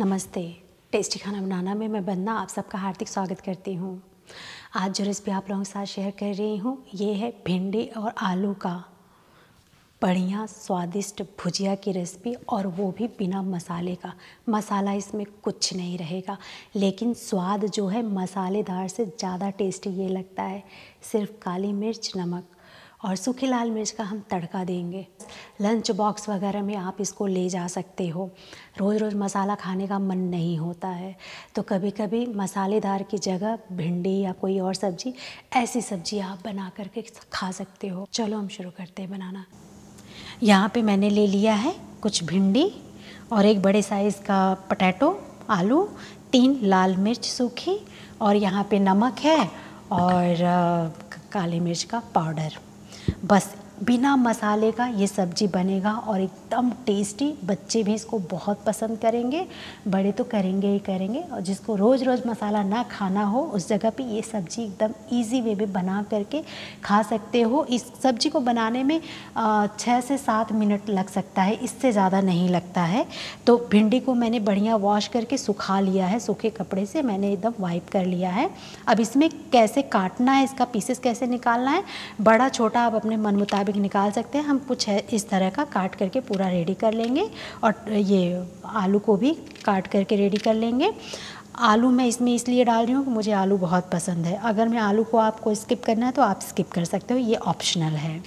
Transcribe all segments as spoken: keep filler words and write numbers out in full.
नमस्ते। टेस्टी खाना बनाना में मैं बंदना आप सबका हार्दिक स्वागत करती हूँ। आज जो रेसिपी आप लोगों के साथ शेयर कर रही हूँ ये है भिंडी और आलू का बढ़िया स्वादिष्ट भुजिया की रेसिपी, और वो भी बिना मसाले का। मसाला इसमें कुछ नहीं रहेगा, लेकिन स्वाद जो है मसालेदार से ज़्यादा टेस्टी ये लगता है। सिर्फ काली मिर्च, नमक और सूखी लाल मिर्च का हम तड़का देंगे। लंच बॉक्स वगैरह में आप इसको ले जा सकते हो। रोज़ रोज़ मसाला खाने का मन नहीं होता है, तो कभी कभी मसालेदार की जगह भिंडी या कोई और सब्ज़ी, ऐसी सब्ज़ी आप बना करके खा सकते हो। चलो हम शुरू करते हैं बनाना। यहाँ पे मैंने ले लिया है कुछ भिंडी और एक बड़े साइज़ का पोटैटो, आलू, तीन लाल मिर्च सूखी, और यहाँ पे नमक है और काली मिर्च का पाउडर। बस बिना मसाले का ये सब्ज़ी बनेगा और एकदम टेस्टी। बच्चे भी इसको बहुत पसंद करेंगे, बड़े तो करेंगे ही करेंगे। और जिसको रोज़ रोज़ मसाला ना खाना हो उस जगह पे ये सब्ज़ी एकदम इजी वे में बना करके खा सकते हो। इस सब्ज़ी को बनाने में छः से सात मिनट लग सकता है, इससे ज़्यादा नहीं लगता है। तो भिंडी को मैंने बढ़िया वॉश करके सुखा लिया है, सूखे कपड़े से मैंने एकदम वाइप कर लिया है। अब इसमें कैसे काटना है, इसका पीसेस कैसे निकालना है, बड़ा छोटा आप अपने मन मुताबिक निकाल सकते हैं। हम कुछ है इस तरह का काट करके पूरा रेडी कर लेंगे, और ये आलू को भी काट करके रेडी कर लेंगे। आलू मैं इसमें इसलिए डाल रही हूँ कि मुझे आलू बहुत पसंद है। अगर मैं आलू को आपको स्किप करना है तो आप स्किप कर सकते हो, ये ऑप्शनल है।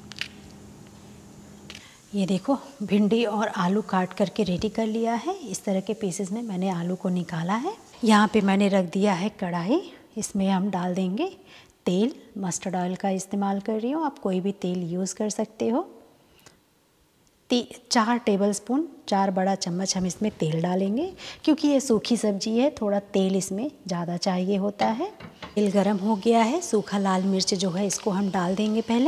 ये देखो भिंडी और आलू काट करके रेडी कर लिया है। इस तरह के पीसेस में मैंने आलू को निकाला है। यहाँ पे मैंने रख दिया है कढ़ाई, इसमें हम डाल देंगे तेल। मस्टर्ड ऑयल का इस्तेमाल कर रही हूँ, आप कोई भी तेल यूज़ कर सकते हो। चार टेबलस्पून, चार बड़ा चम्मच हम इसमें तेल डालेंगे, क्योंकि ये सूखी सब्जी है, थोड़ा तेल इसमें ज़्यादा चाहिए होता है। तेल गरम हो गया है, सूखा लाल मिर्च जो है इसको हम डाल देंगे पहले।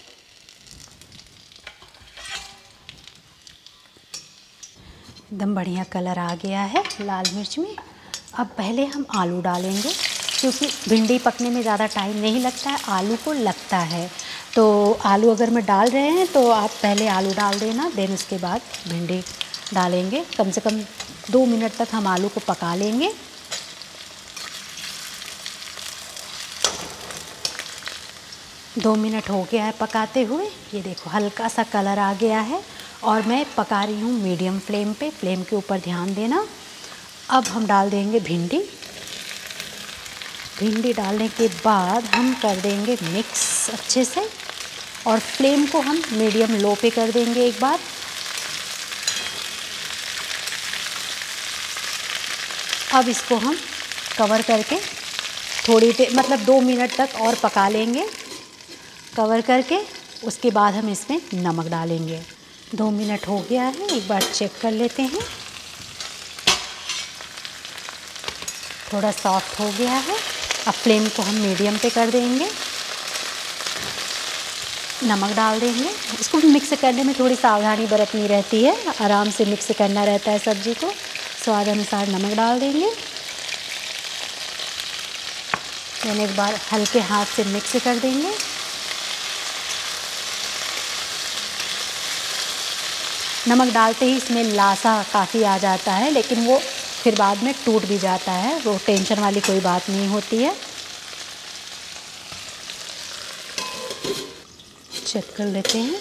एकदम बढ़िया कलर आ गया है लाल मिर्च में। अब पहले हम आलू डालेंगे, क्योंकि भिंडी पकने में ज़्यादा टाइम नहीं लगता है, आलू को लगता है। तो आलू अगर मैं डाल रहे हैं तो आप पहले आलू डाल देना, देन उसके बाद भिंडी डालेंगे। कम से कम दो मिनट तक हम आलू को पका लेंगे। दो मिनट हो गया है पकाते हुए। ये देखो हल्का सा कलर आ गया है, और मैं पका रही हूँ मीडियम फ्लेम पे। फ्लेम के ऊपर ध्यान देना। अब हम डाल देंगे भिंडी। भिंडी डालने के बाद हम कर देंगे मिक्स अच्छे से, और फ्लेम को हम मीडियम लो पे कर देंगे एक बार। अब इसको हम कवर करके थोड़ी देर, मतलब दो मिनट तक और पका लेंगे कवर करके। उसके बाद हम इसमें नमक डालेंगे। दो मिनट हो गया है, एक बार चेक कर लेते हैं। थोड़ा सॉफ्ट हो गया है। अब फ्लेम को हम मीडियम पे कर देंगे, नमक डाल देंगे। इसको मिक्स करने में थोड़ी सावधानी बरतनी रहती है, आराम से मिक्स करना रहता है सब्ज़ी को। स्वाद अनुसार नमक डाल देंगे। मैंने एक बार हल्के हाथ से मिक्स कर देंगे। नमक डालते ही इसमें लासा काफ़ी आ जाता है, लेकिन वो फिर बाद में टूट भी जाता है, वो टेंशन वाली कोई बात नहीं होती है। चेक कर लेते हैं।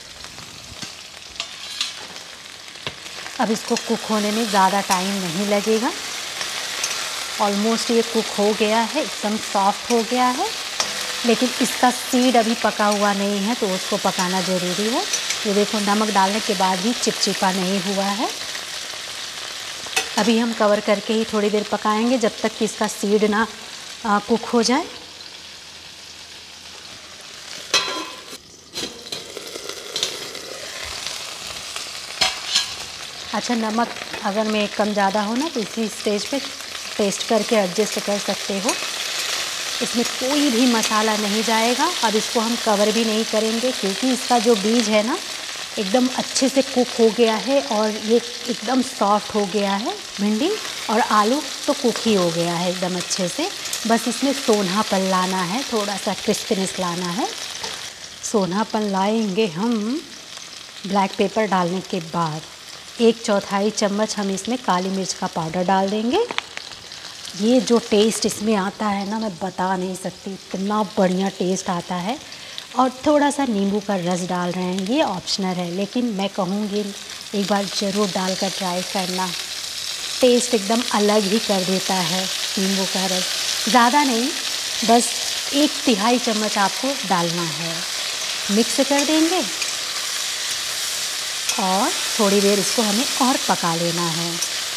अब इसको कुक होने में ज़्यादा टाइम नहीं लगेगा। ऑलमोस्ट ये कुक हो गया है, एकदम सॉफ्ट हो गया है, लेकिन इसका सीड अभी पका हुआ नहीं है, तो उसको पकाना ज़रूरी है। ये देखो नमक डालने के बाद भी चिपचिपा नहीं हुआ है। अभी हम कवर करके ही थोड़ी देर पकाएंगे, जब तक कि इसका सीड ना आ, कुक हो जाए। अच्छा, नमक अगर में कम ज़्यादा हो ना तो इसी स्टेज पे टेस्ट करके एडजस्ट कर सकते हो। इसमें कोई भी मसाला नहीं जाएगा। अब इसको हम कवर भी नहीं करेंगे, क्योंकि इसका जो बीज है ना एकदम अच्छे से कुक हो गया है, और ये एकदम सॉफ्ट हो गया है। भिंडी और आलू तो कुक ही हो गया है एकदम अच्छे से। बस इसमें सोनापन लाना है, थोड़ा सा क्रिस्पीनेस लाना है। सोनापन लाएंगे हम ब्लैक पेपर डालने के बाद। एक चौथाई चम्मच हम इसमें काली मिर्च का पाउडर डाल देंगे। ये जो टेस्ट इसमें आता है ना, मैं बता नहीं सकती, इतना बढ़िया टेस्ट आता है। और थोड़ा सा नींबू का रस डाल रहे हैं, ये ऑप्शनल है, लेकिन मैं कहूँगी एक बार ज़रूर डालकर ट्राई करना। टेस्ट एकदम अलग ही कर देता है नींबू का रस। ज़्यादा नहीं, बस एक तिहाई चम्मच आपको डालना है। मिक्स कर देंगे और थोड़ी देर इसको हमें और पका लेना है।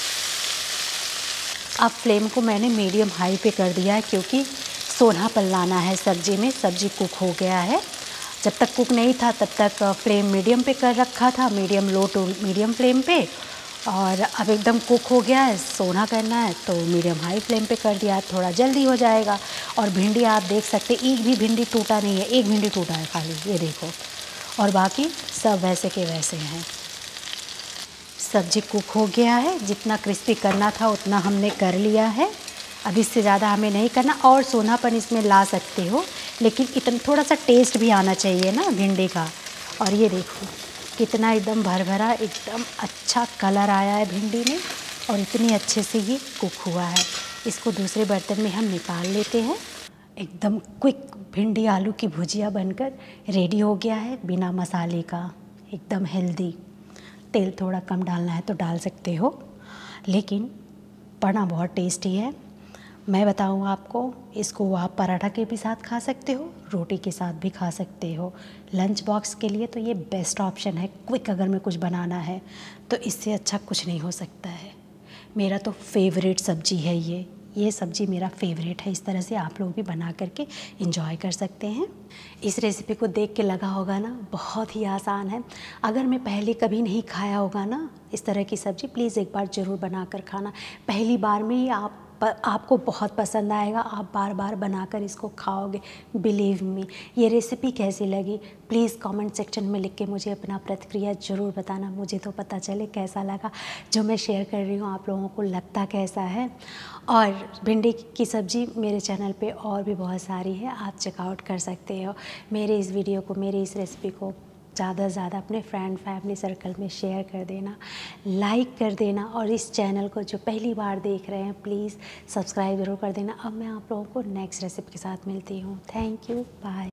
अब फ्लेम को मैंने मीडियम हाई पे कर दिया है, क्योंकि सोनापन लाना है सब्ज़ी में। सब्ज़ी कुक हो गया है, जब तक कुक नहीं था तब तक फ्लेम मीडियम पे कर रखा था, medium low to medium flame पे। और अब एकदम कुक हो गया है, सोना करना है तो मीडियम हाई फ्लेम पे कर दिया, थोड़ा जल्दी हो जाएगा। और भिंडी आप देख सकते, एक भी भिंडी टूटा नहीं है, एक भिंडी टूटा है खाली, ये देखो, और बाकी सब वैसे के वैसे हैं। सब्ज़ी कुक हो गया है, जितना क्रिस्पी करना था उतना हमने कर लिया है। अब इससे ज़्यादा हमें नहीं करना। और सोनापन इसमें ला सकते हो, लेकिन इतना थोड़ा सा टेस्ट भी आना चाहिए ना भिंडी का। और ये देखो कितना एकदम भर भरा, एकदम अच्छा कलर आया है भिंडी में, और इतनी अच्छे से ये कुक हुआ है। इसको दूसरे बर्तन में हम निकाल लेते हैं। एकदम क्विक भिंडी आलू की भुजिया बनकर रेडी हो गया है, बिना मसाले का, एकदम हेल्दी। तेल थोड़ा कम डालना है तो डाल सकते हो, लेकिन बना बहुत टेस्टी है। मैं बताऊँ आपको, इसको आप पराठा के भी साथ खा सकते हो, रोटी के साथ भी खा सकते हो। लंच बॉक्स के लिए तो ये बेस्ट ऑप्शन है। क्विक अगर में कुछ बनाना है तो इससे अच्छा कुछ नहीं हो सकता है। मेरा तो फेवरेट सब्ज़ी है ये ये सब्ज़ी मेरा फेवरेट है। इस तरह से आप लोग भी बना करके इंजॉय कर सकते हैं। इस रेसिपी को देख के लगा होगा ना, बहुत ही आसान है। अगर मैं पहले कभी नहीं खाया होगा ना इस तरह की सब्ज़ी, प्लीज़ एक बार ज़रूर बना कर खाना। पहली बार में ही आप आपको बहुत पसंद आएगा, आप बार बार बनाकर इसको खाओगे, बिलीव मी। ये रेसिपी कैसी लगी प्लीज़ कमेंट सेक्शन में लिख के मुझे अपना प्रतिक्रिया ज़रूर बताना, मुझे तो पता चले कैसा लगा। जो मैं शेयर कर रही हूँ आप लोगों को लगता कैसा है। और भिंडी की सब्ज़ी मेरे चैनल पे और भी बहुत सारी है, आप चेकआउट कर सकते हो। मेरे इस वीडियो को, मेरी इस रेसिपी को ज़्यादा से ज़्यादा अपने फ्रेंड फैमिली सर्कल में शेयर कर देना, लाइक कर देना। और इस चैनल को जो पहली बार देख रहे हैं प्लीज़ सब्सक्राइब ज़रूर कर देना। अब मैं आप लोगों को नेक्स्ट रेसिपी के साथ मिलती हूँ। Thank you, bye.